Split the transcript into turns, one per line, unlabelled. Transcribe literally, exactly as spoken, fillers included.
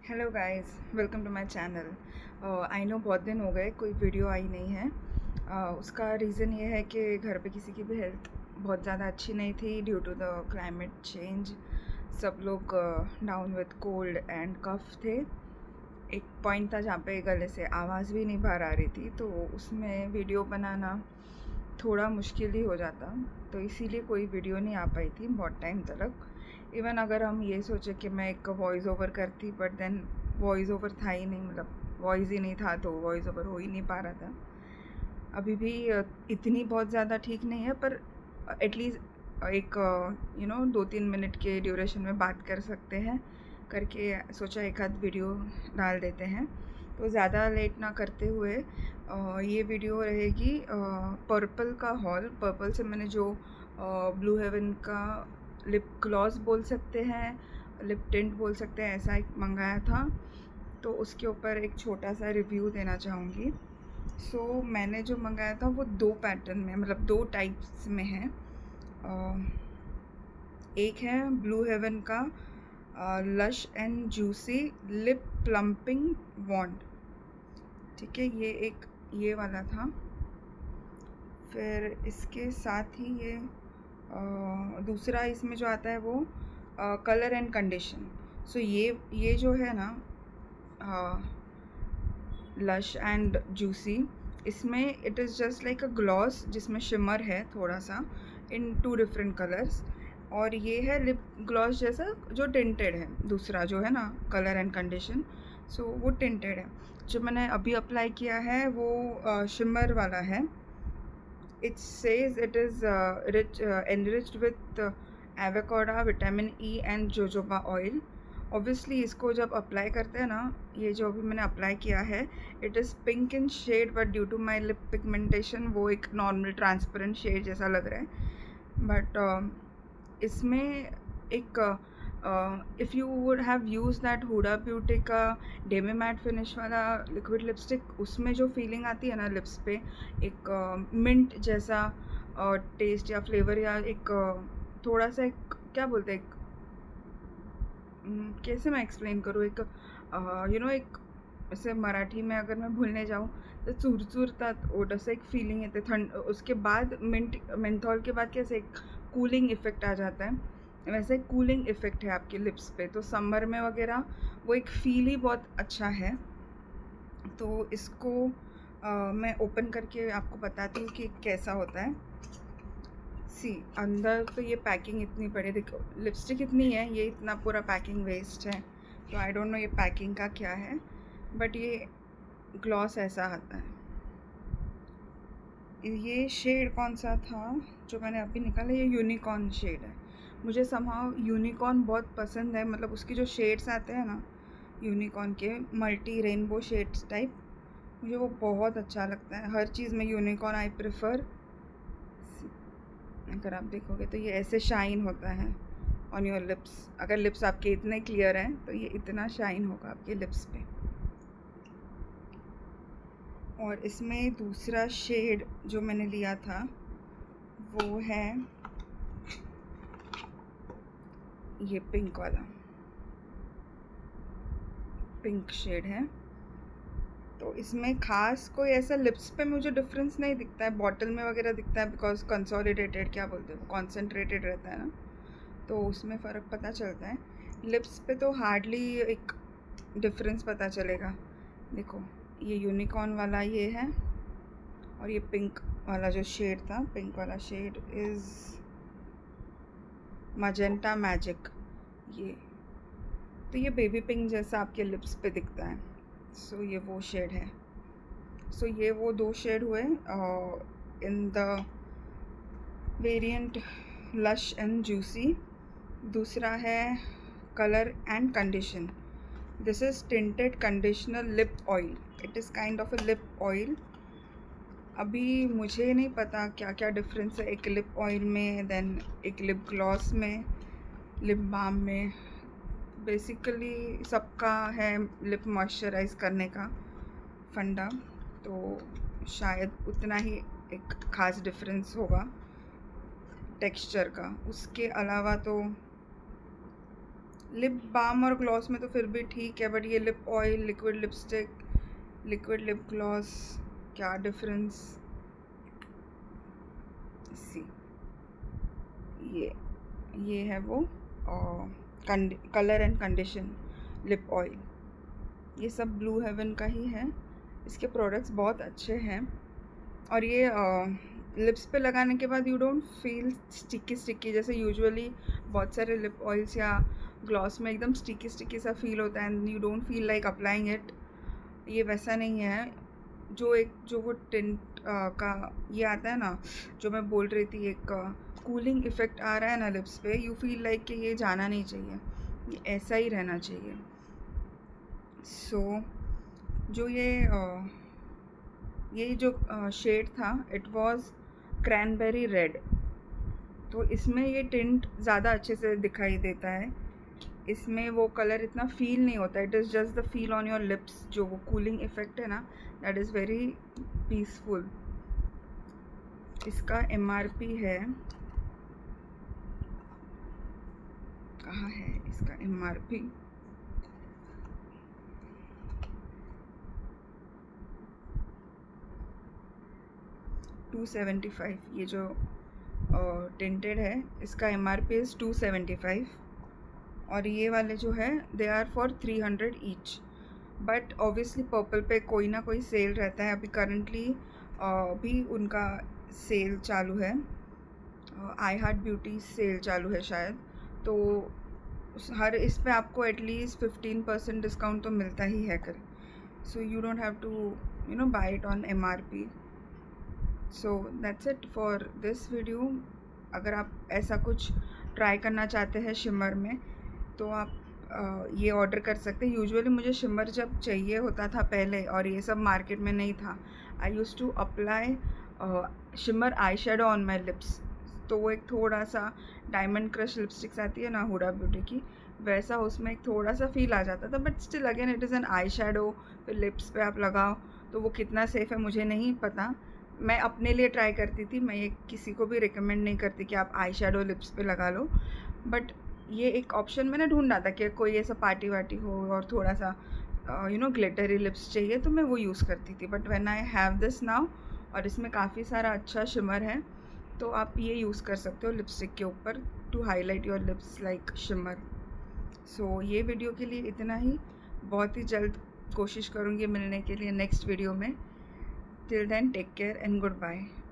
Hello guys, welcome to my channel. I know बहुत दिन हो गए कोई वीडियो आई नहीं है। uh, उसका रीज़न ये है कि घर पे किसी की भी हेल्थ बहुत ज़्यादा अच्छी नहीं थी due to the climate change. सब लोग down with cold and cough थे। एक पॉइंट था जहाँ पे गले से आवाज़ भी नहीं बाहर आ रही थी, तो उसमें वीडियो बनाना थोड़ा मुश्किल ही हो जाता, तो इसीलिए कोई वीडियो नहीं आ पाई थी बहुत टाइम तक। इवन अगर हम ये सोचे कि मैं एक वॉइस ओवर करती, बट देन वॉइस ओवर था ही नहीं, मतलब वॉइस ही नहीं था, तो वॉइस ओवर हो ही नहीं पा रहा था। अभी भी इतनी बहुत ज़्यादा ठीक नहीं है, पर एटलीस्ट एक यू नो दो तीन मिनट के ड्यूरेशन में बात कर सकते हैं करके सोचा एक आध वीडियो डाल देते हैं। तो ज़्यादा लेट ना करते हुए ये वीडियो रहेगी पर्पल का हॉल। पर्पल से मैंने जो ब्लू हेवन का लिप ग्लॉस बोल सकते हैं, लिप टिंट बोल सकते हैं, ऐसा एक मंगाया था, तो उसके ऊपर एक छोटा सा रिव्यू देना चाहूँगी। सो so, मैंने जो मंगाया था वो दो पैटर्न में, मतलब दो टाइप्स में है। एक है ब्लू हेवन का lush and juicy lip plumping wand, ठीक है, ये एक ये वाला था। फिर इसके साथ ही ये आ, दूसरा इसमें जो आता है वो कलर एंड कंडीशन। सो ये ये जो है ना लश एंड जूसी, इसमें it is just like a gloss जिसमें शिमर है थोड़ा सा इन टू डिफरेंट कलर्स, और ये है लिप ग्लॉस जैसा जो टिंटेड है। दूसरा जो है ना कलर एंड कंडीशन, सो वो टिंटेड है। जो मैंने अभी अप्लाई किया है वो शिमर वाला है। It says it is rich enriched with avocado, vitamin E and jojoba oil. Obviously इसको जब अप्लाई करते हैं ना, ये जो अभी मैंने अप्लाई किया है it is pink in shade, but due to my lip pigmentation वो एक नॉर्मल ट्रांसपेरेंट शेड जैसा लग रहा है। बट uh, इसमें एक if you would have use that Huda Beauty का डेमी मैट फिनिश वाला लिक्विड लिपस्टिक, उसमें जो फीलिंग आती है ना लिप्स पे, एक मिंट uh, जैसा टेस्ट uh, या फ्लेवर, या एक uh, थोड़ा सा एक क्या बोलते हैं, कैसे मैं एक्सप्लेन करूँ, एक यू नो एक ऐसे मराठी में अगर मैं भूलने जाऊँ तो चुरचुरतात ओटस एक फीलिंग येते थंड, उसके बाद मिंट मेंथॉल के बाद कैसे एक कूलिंग इफेक्ट आ जाता है, वैसे कूलिंग इफेक्ट है आपके लिप्स पे। तो समर में वगैरह वो एक फील ही बहुत अच्छा है। तो इसको uh, मैं ओपन करके आपको बताती हूँ कि कैसा होता है। सी अंदर तो ये पैकिंग इतनी बड़ी, देखो लिपस्टिक इतनी है, ये इतना पूरा पैकिंग वेस्ट है, तो आई डोंट नो ये पैकिंग का क्या है, बट ये ग्लॉस ऐसा आता है। ये शेड कौन सा था जो मैंने अभी निकाला, ये यूनिकॉर्न शेड है। मुझे समहाउ यूनिकॉर्न बहुत पसंद है, मतलब उसकी जो शेड्स आते हैं ना यूनिकॉर्न के, मल्टी रेनबो शेड्स टाइप, मुझे वो बहुत अच्छा लगता है। हर चीज़ में यूनिकॉर्न आई प्रेफर। अगर आप देखोगे तो ये ऐसे शाइन होता है ऑन योर लिप्स। अगर लिप्स आपके इतने क्लियर हैं तो ये इतना शाइन होगा आपके लिप्स पे। और इसमें दूसरा शेड जो मैंने लिया था वो है ये पिंक वाला, पिंक शेड है। तो इसमें खास कोई ऐसा लिप्स पे मुझे डिफरेंस नहीं दिखता है, बॉटल में वगैरह दिखता है बिकॉज कंसोलिडेटेड क्या बोलते हैं वो कॉन्सेंट्रेटेड रहता है ना, तो उसमें फ़र्क पता चलता है। लिप्स पे तो हार्डली एक डिफरेंस पता चलेगा। देखो ये यूनिकॉर्न वाला ये है, और ये पिंक वाला जो शेड था, पिंक वाला शेड इज़ मजेंटा मैजिक। ये तो ये बेबी पिंक जैसा आपके लिप्स पे दिखता है। सो so, ये वो शेड है। सो so, ये वो दो शेड हुए in the variant lush and juicy. दूसरा है colour and condition. This is tinted conditioner lip oil, it is kind of a lip oil. अभी मुझे नहीं पता क्या क्या डिफरेंस है एक लिप ऑयल में, देन एक लिप ग्लॉस में, लिप बाम में। बेसिकली सबका है लिप मॉइस्चराइज करने का फंडा, तो शायद उतना ही एक ख़ास डिफरेंस होगा टेक्सचर का। उसके अलावा तो लिप बाम और ग्लॉस में तो फिर भी ठीक है, बट ये lip oil, liquid lipstick, liquid lip gloss, क्या डिफरेंस। सी ये ये है वो colour and condition lip oil, ये सब ब्लू हेवन का ही है। इसके प्रोडक्ट्स बहुत अच्छे हैं और ये लिप्स पे लगाने के बाद you don't feel sticky sticky, जैसे यूजुअली बहुत सारे लिप ऑयल्स या ग्लॉस में एकदम स्टिकी स्टिकी सा फील होता है and you don't feel like applying it. ये वैसा नहीं है। जो एक जो वो टिंट का ये आता है ना, जो मैं बोल रही थी, एक कूलिंग इफ़ेक्ट आ रहा है ना लिप्स पे, यू फील लाइक कि ये जाना नहीं चाहिए, ये ऐसा ही रहना चाहिए। सो so, जो ये uh, ये जो शेड uh, था, इट वाज क्रैनबेरी रेड, तो इसमें ये टिंट ज़्यादा अच्छे से दिखाई देता है। इसमें वो कलर इतना फील नहीं होता, it is just the feel on your lips. जो वो कूलिंग इफ़ेक्ट है ना, दैट इज़ वेरी पीसफुल। इसका एम आर पी है, कहाँ है इसका MRP, two seventy five. ये जो टिंटेड uh, है, इसका MRP is two seventy five और ये वाले जो है they are for three hundred each. But obviously Purple पे कोई ना कोई सेल रहता है। अभी करंटली uh, भी उनका सेल चालू है, आई हार्ट ब्यूटी सेल चालू है शायद, तो हर इस पे आपको एटलीस्ट फिफ्टीन परसेंट डिस्काउंट तो मिलता ही है कर। So you don't have to you know buy it on MRP. So that's it for this video. अगर आप ऐसा कुछ ट्राई करना चाहते हैं शिमर में, तो आप uh, ये ऑर्डर कर सकते हैं। यूजुअली मुझे शिमर जब चाहिए होता था पहले, और ये सब मार्केट में नहीं था, I use to apply shimmer eye shadow on my lips. तो वो एक थोड़ा सा डायमंड क्रश लिपस्टिक्स आती है ना हुडा ब्यूटी की, वैसा उसमें एक थोड़ा सा फील आ जाता था। But still again it is an eye shadow, फिर लिप्स पे आप लगाओ, तो वो कितना सेफ़ है मुझे नहीं पता। मैं अपने लिए ट्राई करती थी, मैं ये किसी को भी रिकमेंड नहीं करती कि आप आई शेडो लिप्स पे लगा लो। बट ये एक ऑप्शन मैंने ढूंढा था कि कोई ऐसा पार्टी वार्टी हो और थोड़ा सा यू नो ग्लिटरी लिप्स चाहिए, तो मैं वो यूज़ करती थी। But when I have this now, और इसमें काफ़ी सारा अच्छा शिमर है, तो आप ये यूज़ कर सकते हो लिपस्टिक के ऊपर to highlight your lips like shimmer. So ये वीडियो के लिए इतना ही। बहुत ही जल्द कोशिश करूँगी मिलने के लिए नेक्स्ट वीडियो में। Till then take care and good bye.